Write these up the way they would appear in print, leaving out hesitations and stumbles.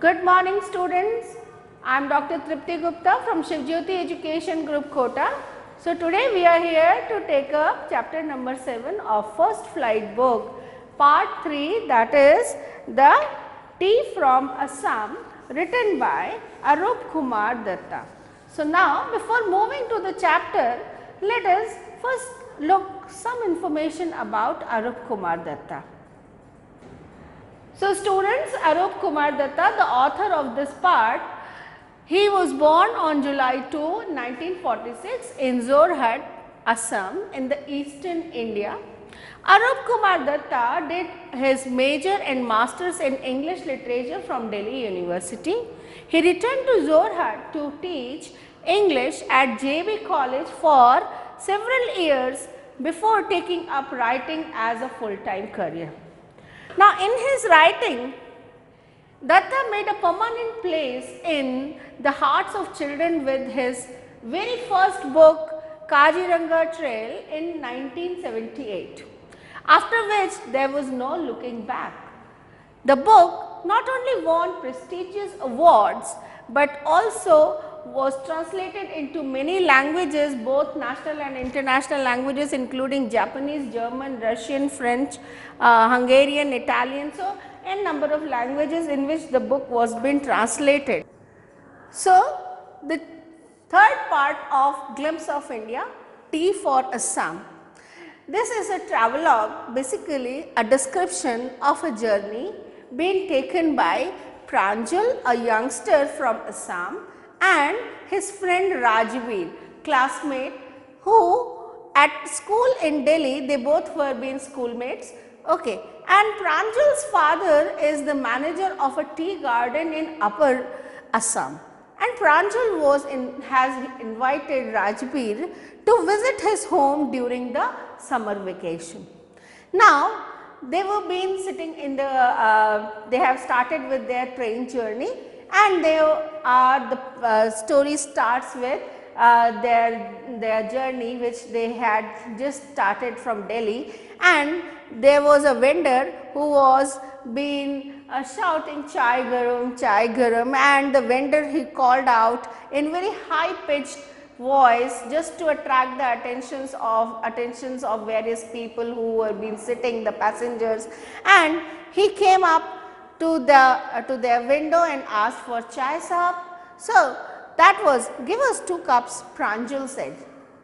Good morning students, I am Dr. Tripti Gupta from Shivjyoti Education Group Kota. So today we are here to take up chapter number 7 of First Flight book, part 3, that is the Tea from Assam, written by Arup Kumar Datta. So now before moving to the chapter, let us first look some information about Arup Kumar Datta. So students, Arup Kumar Datta, the author of this part, he was born on July 2, 1946 in Jorhat, Assam in the eastern India. Arup Kumar Datta did his major and masters in English literature from Delhi University. He returned to Jorhat to teach English at JB College for several years before taking up writing as a full-time career. Now, in his writing, Datta made a permanent place in the hearts of children with his very first book, Kaziranga Trail, in 1978, after which there was no looking back. The book not only won prestigious awards, but also was translated into many languages, both national and international languages, including Japanese, German, Russian, French, Hungarian, Italian. So, n number of languages in which the book was being translated. So, the third part of Glimpse of India, Tea for Assam. This is a travelogue, basically a description of a journey being taken by Pranjal, a youngster from Assam, and his friend Rajveer, classmate, who at school in Delhi, they both were being schoolmates. Okay. And Pranjal's father is the manager of a tea garden in Upper Assam. And Pranjal has invited Rajveer to visit his home during the summer vacation. Now, they were been sitting in the, they have started with their train journey, and the story starts with their journey which they had just started from Delhi, and there was a vendor who was been shouting chai garam, and the vendor, he called out in very high pitched voice just to attract the attentions of various people who were been sitting, the passengers, and he came up to their window and asked for chai sahab. So that was, give us 2 cups, Pranjal said.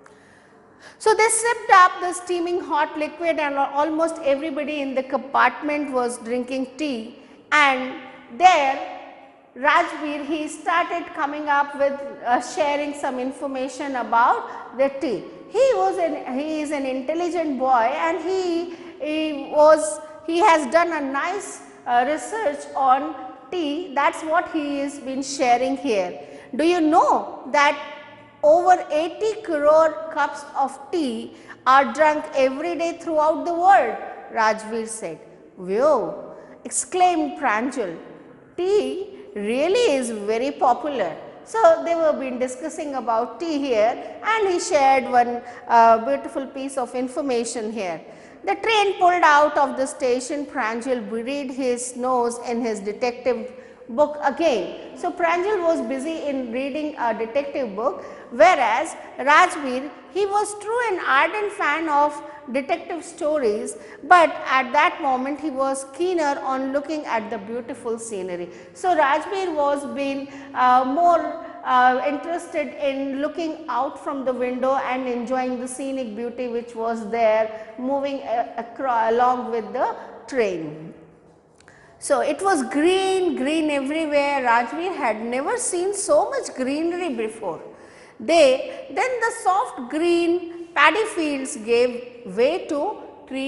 So they sipped up the steaming hot liquid, and almost everybody in the compartment was drinking tea, and there Rajveer, he started coming up with sharing some information about the tea. He is an intelligent boy, and he has done a nice research on tea. That's what he has been sharing here. Do you know that over 80 crore cups of tea are drunk every day throughout the world? Rajveer said. Whoa, exclaimed Pranjal. Tea really is very popular. So they were been discussing about tea here, and he shared one beautiful piece of information here. The train pulled out of the station. Pranjal buried his nose in his detective book again. So Pranjal was busy in reading a detective book, whereas Rajveer, he was true and ardent fan of detective stories, but at that moment he was keener on looking at the beautiful scenery. So Rajveer was being more interested in looking out from the window and enjoying the scenic beauty which was there moving along with the train. So it was green everywhere. Rajveer had never seen so much greenery before. Then the soft green paddy fields gave way to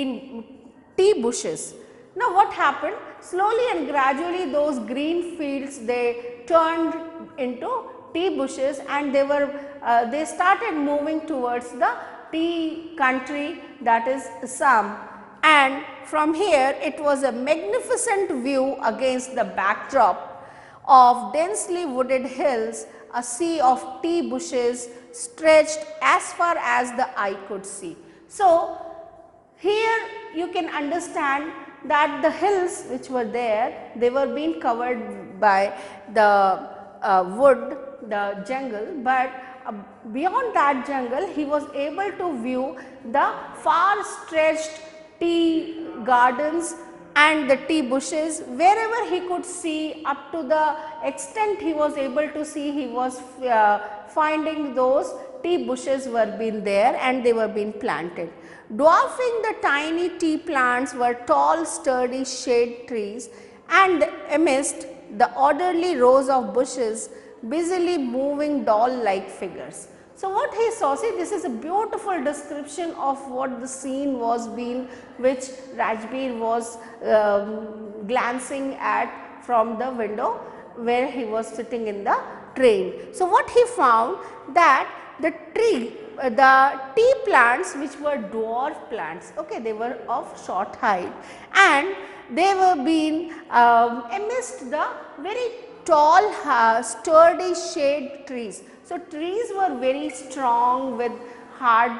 tea bushes. Now what happened? Slowly and gradually those green fields, they turned into tea bushes, and they started moving towards the tea country, that is Assam. And from here it was a magnificent view against the backdrop of densely wooded hills. A sea of tea bushes stretched as far as the eye could see. So here you can understand that the hills which were there, they were being covered by the wood, the jungle, but beyond that jungle he was able to view the far stretched tea gardens and the tea bushes. Wherever he could see, up to the extent he was able to see, he was finding those tea bushes were being there and they were being planted. Dwarfing the tiny tea plants were tall sturdy shade trees, and amidst the orderly rows of bushes busily moving doll like figures. So, what he saw, see, this is a beautiful description of what the scene was being, which Rajbir was glancing at from the window where he was sitting in the train. So, what he found that the tea plants, which were dwarf plants, okay, they were of short height and they were being amidst the very tall sturdy shade trees. So, trees were very strong with hard,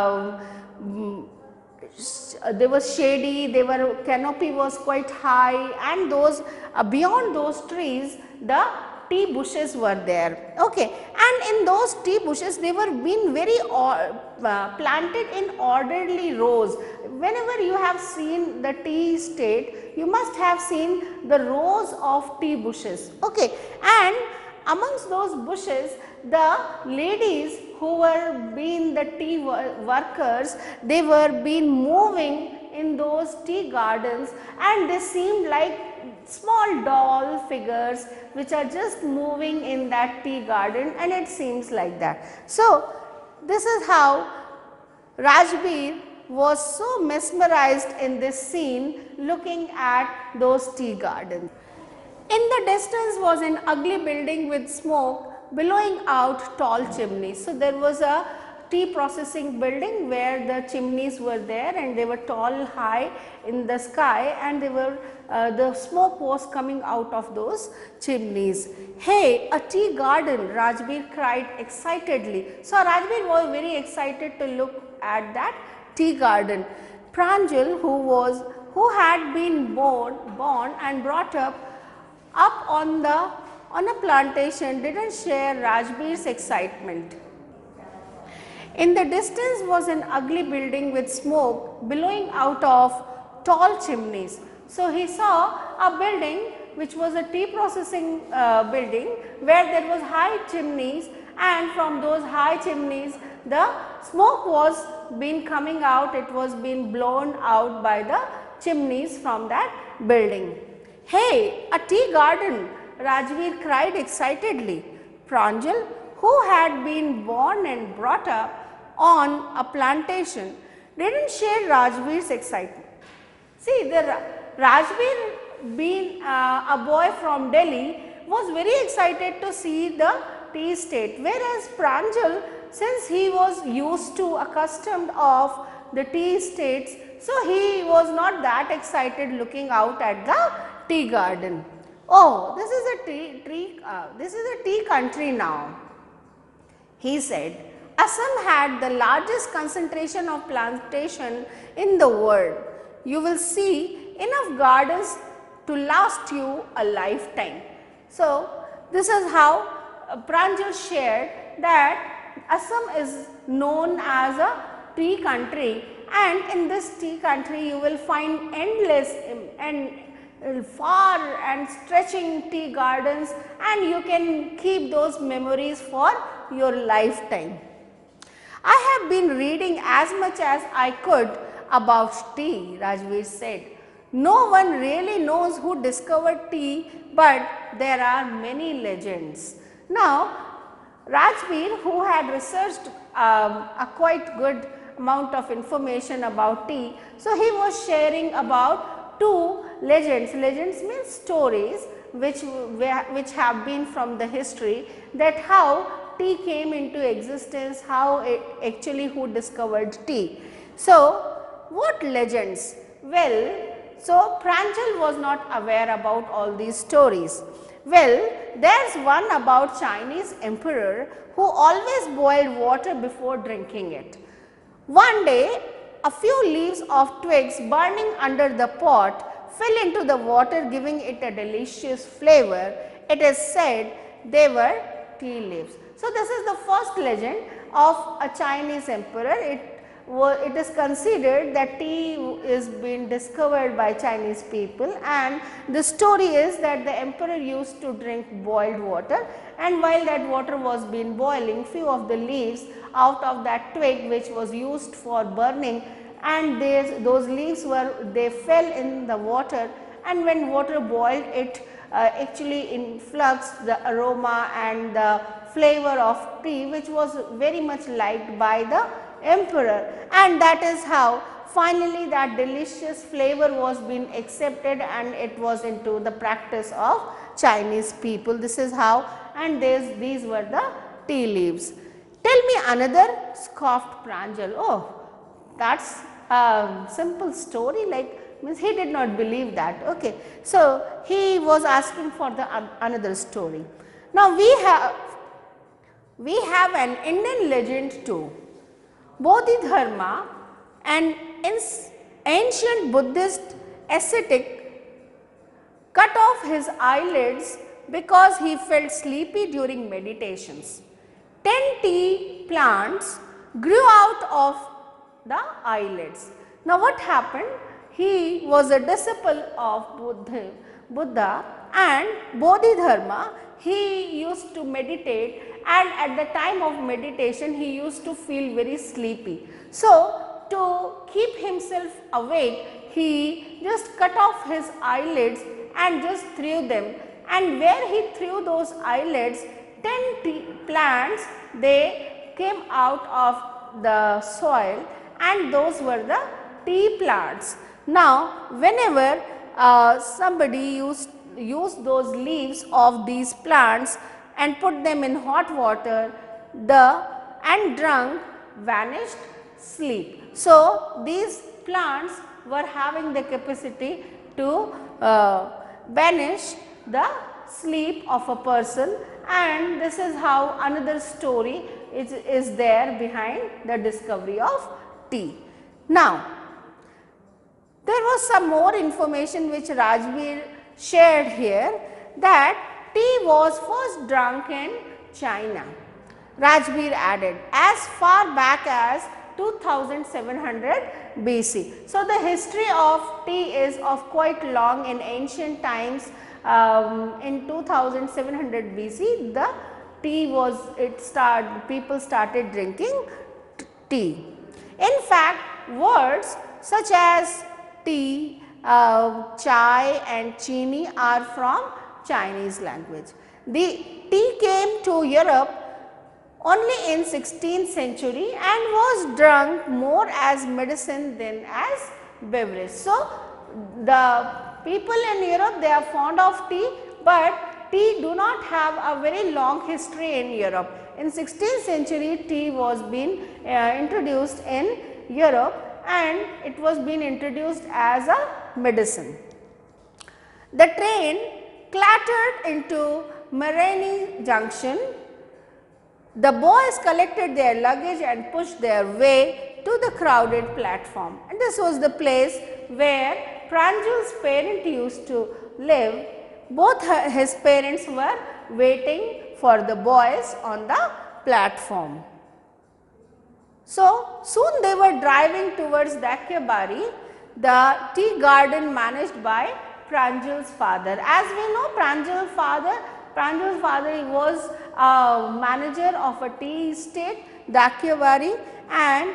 they were shady, they were canopy was quite high, and those beyond those trees the tea bushes were there. Okay. And in those tea bushes they were being very planted in orderly rows. Whenever you have seen the tea estate, you must have seen the rows of tea bushes. Okay. And amongst those bushes, the ladies who were being the tea workers, they were being moving in those tea gardens, and they seemed like small doll figures which are just moving in that tea garden, and it seems like that. So, this is how Rajbir was so mesmerized in this scene looking at those tea gardens. In the distance was an ugly building with smoke billowing out tall chimneys. So, there was a tea processing building where the chimneys were there and they were tall high in the sky, and they were the smoke was coming out of those chimneys. Hey, a tea garden, Rajbir cried excitedly. So, Rajbir was very excited to look at that tea garden. Pranjal, who had been born and brought up on a plantation, did not share Rajbir's excitement. In the distance was an ugly building with smoke billowing out of tall chimneys. So, he saw a building which was a tea processing building where there was high chimneys, and from those high chimneys the smoke was being coming out, it was being blown out by the chimneys from that building. Hey, a tea garden, Rajbir cried excitedly. Pranjal, who had been born and brought up on a plantation, did not share Rajbir's excitement. See, the Rajbir, being a boy from Delhi, was very excited to see the tea estate, whereas Pranjal, since he was used to accustomed of the tea estates, so he was not that excited looking out at the tea garden. Oh, this is a tea country now, he said. Assam had the largest concentration of plantation in the world. You will see enough gardens to last you a lifetime. So, this is how Pranjal shared that Assam is known as a tea country, and in this tea country you will find endless and far and stretching tea gardens, and you can keep those memories for your lifetime. I have been reading as much as I could about tea, Rajbir said. No one really knows who discovered tea, but there are many legends. Now, Rajbir, who had researched a quite good amount of information about tea, so he was sharing about two legends. Legends means stories which have been from the history, that how tea came into existence, how it actually who discovered tea. So, what legends? Well, so Pranjal was not aware about all these stories. Well, there is one about Chinese emperor who always boiled water before drinking it. One day, a few leaves of twigs burning under the pot fell into the water, giving it a delicious flavor, it is said they were tea leaves. So, this is the first legend of a Chinese emperor. It is considered that tea is being discovered by Chinese people, and the story is that the emperor used to drink boiled water, and while that water was being boiling, few of the leaves out of that twig which was used for burning, and those leaves they fell in the water, and when water boiled, it actually influxed the aroma and the flavor of tea, which was very much liked by the emperor, and that is how finally that delicious flavor was being accepted and it was into the practice of Chinese people. This is how, and these were the tea leaves. Tell me another, scoffed Pranjal. Oh, that's a simple story, like means he did not believe that. Okay. So, he was asking for the another story. Now, we have an Indian legend too. Bodhidharma, an ancient Buddhist ascetic, cut off his eyelids because he felt sleepy during meditations. 10 tea plants grew out of the eyelids. Now, what happened? He was a disciple of Buddha, and Bodhidharma, he used to meditate, and at the time of meditation he used to feel very sleepy. So, to keep himself awake, he just cut off his eyelids and just threw them, and where he threw those eyelids, 10 tea plants, they came out of the soil, and those were the tea plants. Now, whenever somebody used those leaves of these plants and put them in hot water, and drunk, vanished sleep. So, these plants were having the capacity to banish the sleep of a person, and this is how another story is there behind the discovery of tea. Now, there was some more information which Rajbir shared here, that tea was first drunk in China. Rajbir added as far back as 2700 BC. So, the history of tea is of quite long. In ancient times, in 2700 BC, the tea was, people started drinking tea. In fact, words such as tea, chai and chini are from Chinese language. The tea came to Europe only in 16th century and was drunk more as medicine than as beverage. So, the people in Europe, they are fond of tea, but tea do not have a very long history in Europe. In 16th century, tea was being introduced in Europe, and it was being introduced as a medicine. The train clattered into Marigny Junction. The boys collected their luggage and pushed their way to the crowded platform, and this was the place where Pranjal's parent used to live. Both his parents were waiting for the boys on the platform. So, soon they were driving towards Dakyabari, the tea garden managed by Pranjal's father. As we know, Pranjal's father was a manager of a tea estate, Dakyabari, and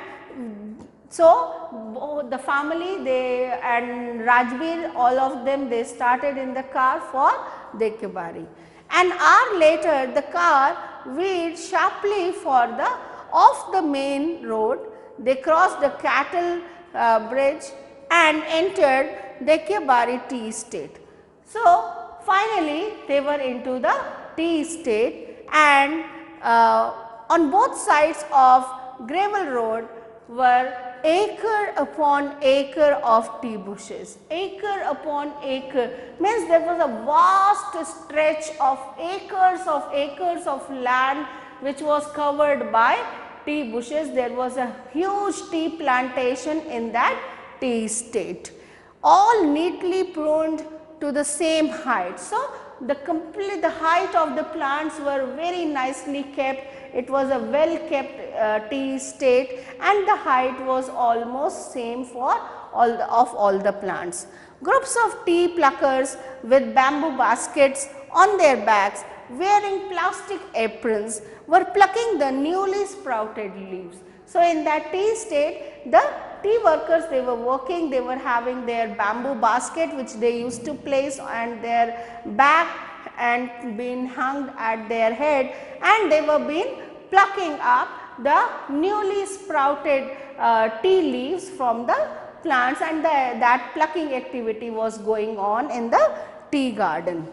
so the family and Rajbir, all of them, they started in the car for Dakyabari. An hour later, the car veered sharply off the main road. They crossed the cattle bridge and entered Dakyabari tea estate. So, finally, they were into the tea estate, and on both sides of gravel road were acre upon acre of tea bushes. Acre upon acre means there was a vast stretch of acres of land which was covered by tea bushes. There was a huge tea plantation in that tea estate, all neatly pruned to the same height. So, the height of the plants were very nicely kept. It was a well kept tea estate, and the height was almost same for all the plants. Groups of tea pluckers with bamboo baskets on their backs, wearing plastic aprons, were plucking the newly sprouted leaves. So, in that tea estate, the tea workers, they were working, they were having their bamboo basket which they used to place on their back and been hung at their head, and they were been plucking up the newly sprouted tea leaves from the plants, and that plucking activity was going on in the tea garden.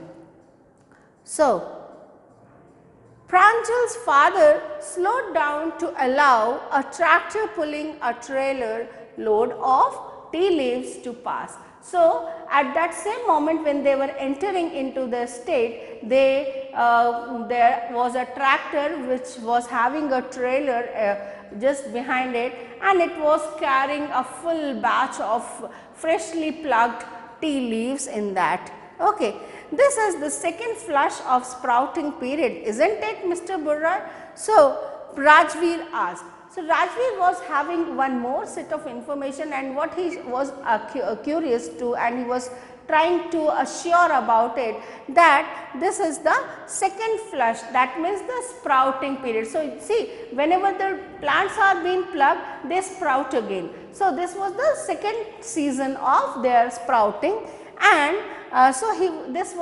So, Pranjal's father slowed down to allow a tractor pulling a trailer load of tea leaves to pass. So, at that same moment when they were entering into the estate, there was a tractor which was having a trailer just behind it, and it was carrying a full batch of freshly plucked tea leaves in that. Okay. This is the second flush of sprouting period, is not it, Mr. Burra? So, Rajveer asked. So, Rajveer was having one more set of information, and what he was curious to, and he was trying to assure about it, that this is the second flush, that means the sprouting period. So, see, whenever the plants are being plucked, they sprout again. So, this was the second season of their sprouting, and this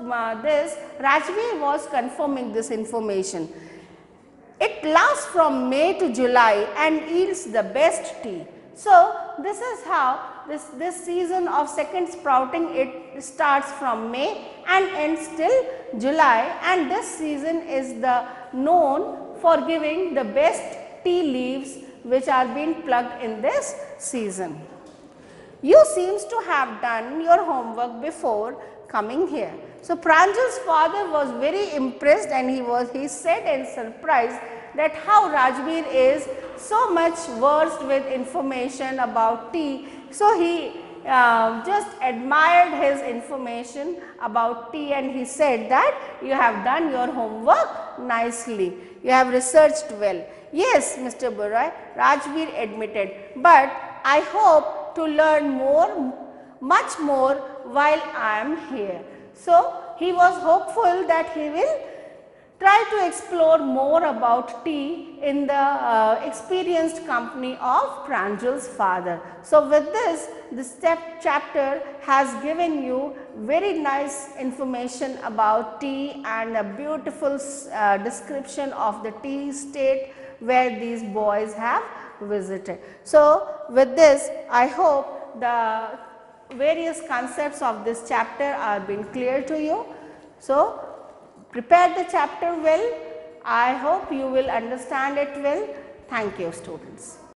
Rajveer was confirming this information. It lasts from May to July and yields the best tea. So, this is how this season of second sprouting, it starts from May and ends till July, and this season is known for giving the best tea leaves which are being plucked in this season. You seems to have done your homework before coming here. So, Pranjal's father was very impressed, and he said in surprise that how Rajveer is so much versed with information about tea. So, he just admired his information about tea, and he said that you have done your homework nicely, you have researched well. Yes, Mr. Burra, Rajveer admitted, but I hope to learn much more while I am here. So, he was hopeful that he will try to explore more about tea in the experienced company of Pranjal's father. So, with this chapter has given you very nice information about tea and a beautiful description of the tea estate where these boys have visited. So, with this, I hope the various concepts of this chapter are being clear to you. So, prepare the chapter well. I hope you will understand it well. Thank you, students.